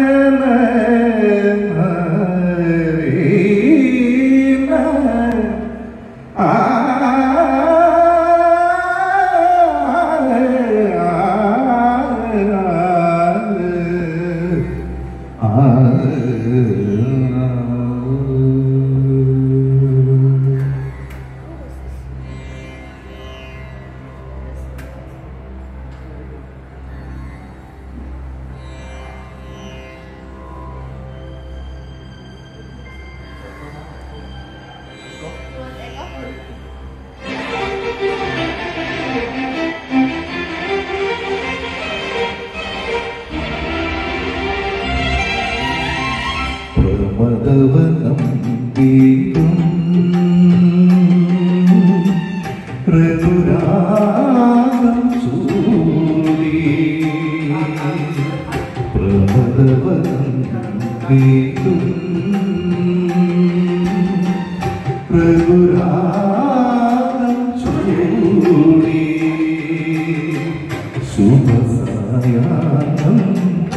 Pramadavanam veedum Raduragam suri Pramadavanam veedum Raduragam suri Subhasayanam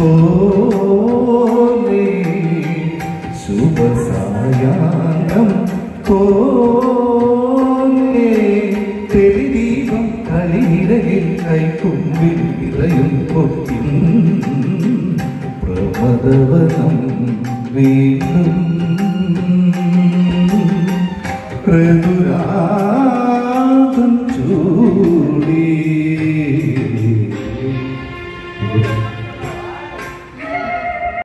Sebastian പോലെ തെളിദീപം കളിയിടയിൽ കൈക്കുമ്പിൽ ഇറയും പൊട്ടി പ്രമദവനം വീണ്ടും